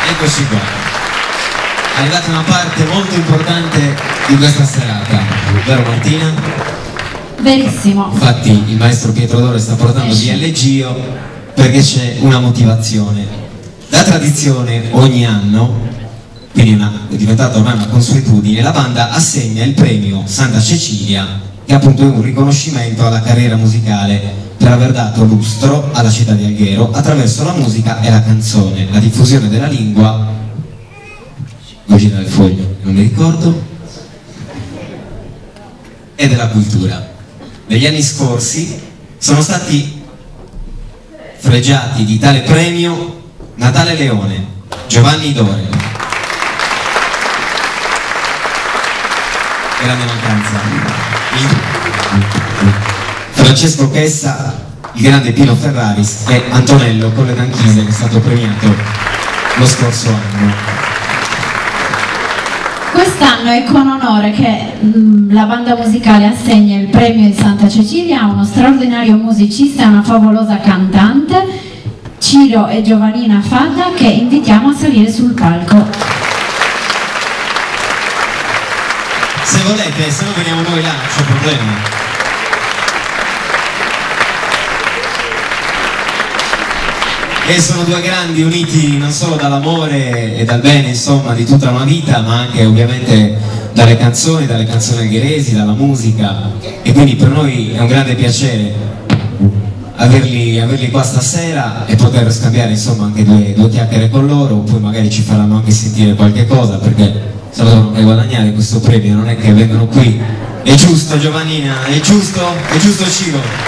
Eccoci qua. È arrivata una parte molto importante di questa serata, vero Martina? Verissimo. Infatti il maestro Pietro Dore sta portando via Leggio perché c'è una motivazione. Da tradizione ogni anno, quindi è diventata ormai una consuetudine, la banda assegna il premio Santa Cecilia, che appunto è un riconoscimento alla carriera musicale per aver dato lustro alla città di Alghero attraverso la musica e la canzone, la diffusione della lingua, uscita del foglio, non mi ricordo, e della cultura. Negli anni scorsi sono stati fregiati di tale premio Natale Leone, Giovanni Dore, grande mancanza, Francesco Chessa, il grande Pino Ferraris e Antonello Colle d'Anchise, che è stato premiato lo scorso anno. Quest'anno è con onore che la banda musicale assegna il premio di Santa Cecilia a uno straordinario musicista e una favolosa cantante, Ciro e Giovannina Fadda, che invitiamo a salire sul palco. Se volete, se no veniamo noi là, non c'è problema. E sono due grandi uniti non solo dall'amore e dal bene, insomma, di tutta una vita, ma anche ovviamente dalle canzoni algheresi, dalla musica, e quindi per noi è un grande piacere averli qua stasera e poter scambiare, insomma, anche due chiacchiere con loro. Poi magari ci faranno anche sentire qualche cosa, perché se lo devono guadagnare questo premio, non è che vengono qui. È giusto Giovannina, è giusto Ciro.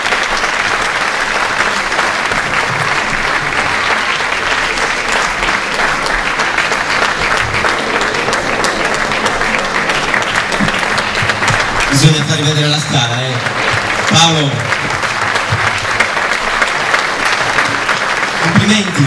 Bisogna far rivedere la scala, Paolo. Complimenti.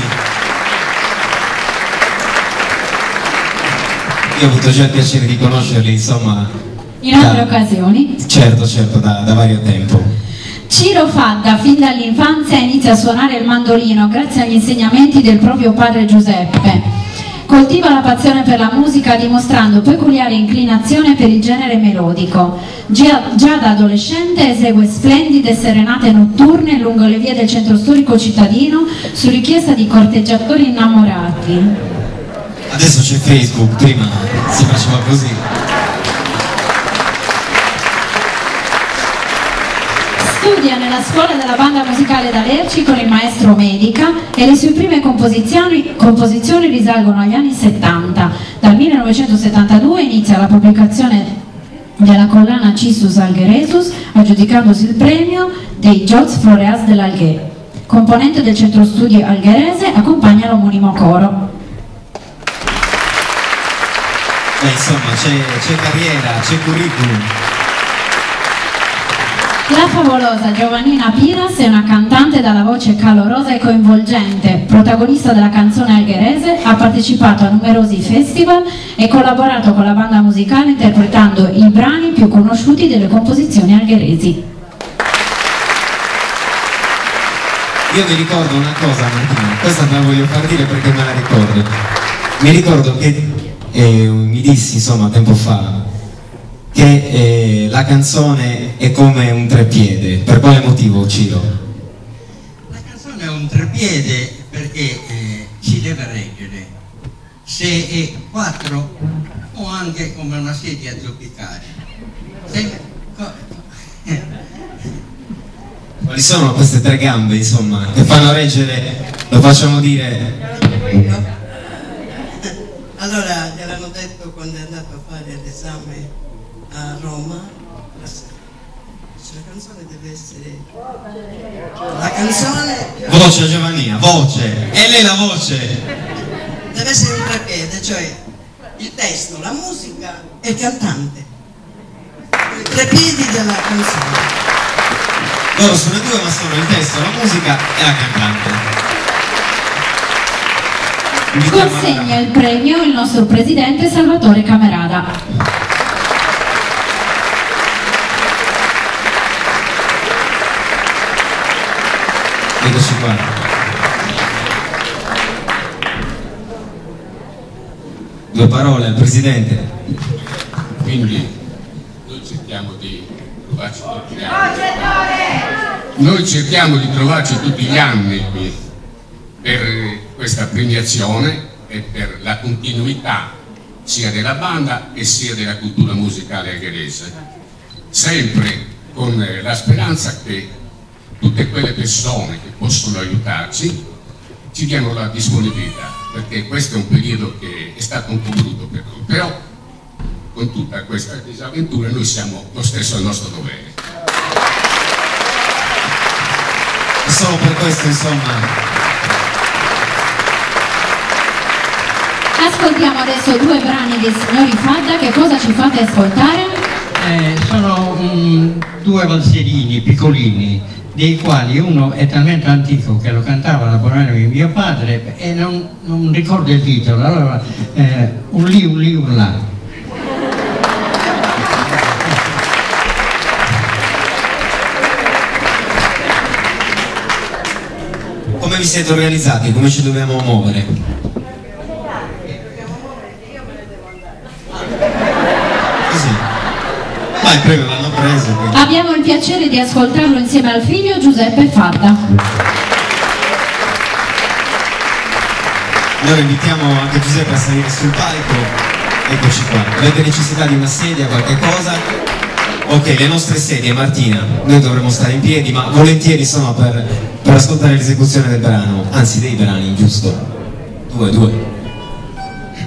Io ho avuto già il piacere di conoscerli, insomma, in altre occasioni. Certo, da vario tempo. Ciro Fadda fin dall'infanzia inizia a suonare il mandolino grazie agli insegnamenti del proprio padre Giuseppe. Coltiva la passione per la musica dimostrando peculiare inclinazione per il genere melodico. Già da adolescente esegue splendide serenate notturne lungo le vie del centro storico cittadino su richiesta di corteggiatori innamorati. Adesso c'è Facebook, prima si faceva così. Studia nella scuola della banda musicale da Lerci con il maestro Medica e le sue prime composizioni risalgono agli anni 70. Dal 1972 inizia la pubblicazione della collana Cissus Algheresus, aggiudicandosi il premio dei Jots Floreas dell'Alghe. Componente del centro studio algherese, accompagna l'omonimo coro. Insomma, c'è carriera, c'è curriculum. La favolosa Giovannina Piras è una cantante dalla voce calorosa e coinvolgente, protagonista della canzone algherese, ha partecipato a numerosi festival e collaborato con la banda musicale interpretando i brani più conosciuti delle composizioni algheresi. Io mi ricordo una cosa, Martina, questa te la voglio far dire perché me la ricordo. Mi ricordo che mi dissi, insomma, tempo fa, che la canzone è come un treppiede. Per quale motivo, Ciro? La canzone è un treppiede perché si deve reggere. Se è quattro o anche come una sedia tropicale. Quali sono queste tre gambe, insomma, che fanno reggere, lo facciamo dire? Allora, gliel'hanno detto quando è andato a fare l'esame a Roma, la canzone deve essere... La canzone... Voce, Giovannina, voce! E lei la voce! Deve essere un treppiede, cioè il testo, la musica e il cantante. I tre piedi della canzone. Loro sono due, ma sono il testo, la musica e la cantante. Consegna il premio il nostro presidente Salvatore Camerada. Eccoci qua. Due parole al Presidente. Quindi noi cerchiamo di trovarci tutti gli anni. Noi cerchiamo di trovarci tutti gli anni qui per questa premiazione e per la continuità sia della banda e sia della cultura musicale algherese, sempre con la speranza che tutte quelle persone che possono aiutarci ci diano la disponibilità, perché questo è un periodo che è stato un po' brutto per noi, però con tutta questa disavventura noi siamo lo stesso al nostro dovere. Solo per questo, insomma. Ascoltiamo adesso due brani dei signori Fadda. Che cosa ci fate ascoltare? Sono due valserini piccolini, dei quali uno è talmente antico che lo cantava alla Bononia di mio padre e non ricordo il titolo, allora un lì un là. Come vi siete organizzati? Come ci dobbiamo muovere? Così. Ma il premio l'hanno preso. Quindi. Abbiamo il piacere di ascoltarlo insieme al figlio Giuseppe Fadda. Allora invitiamo anche Giuseppe a salire sul palco. Eccoci qua. Avete necessità di una sedia, qualche cosa? Ok, le nostre sedie, Martina. Noi dovremmo stare in piedi, ma volentieri sono per ascoltare l'esecuzione del brano. Anzi, dei brani, giusto? Due.